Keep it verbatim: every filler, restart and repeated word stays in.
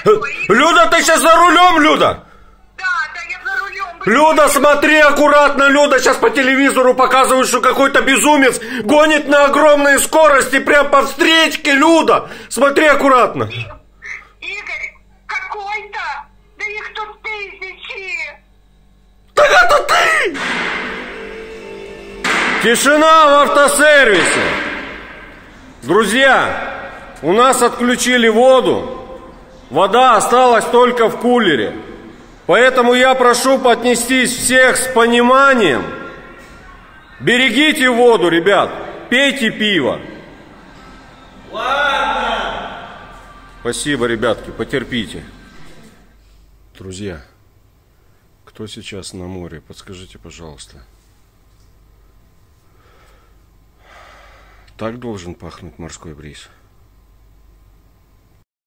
Люда, ты сейчас за рулем, Люда? Да, да, я за рулем. Люда, смотри аккуратно, Люда, сейчас по телевизору показывают, что какой-то безумец гонит на огромной скорости прямо по встречке, Люда. Смотри аккуратно. И, Игорь, какой-то? Да их тут тысячи. Так это ты! Тишина в автосервисе. Друзья, у нас отключили воду. Вода осталась только в кулере. Поэтому я прошу отнестись всех с пониманием. Берегите воду, ребят. Пейте пиво. Ладно. Спасибо, ребятки, потерпите. Друзья, кто сейчас на море, подскажите, пожалуйста. Так должен пахнуть морской бриз.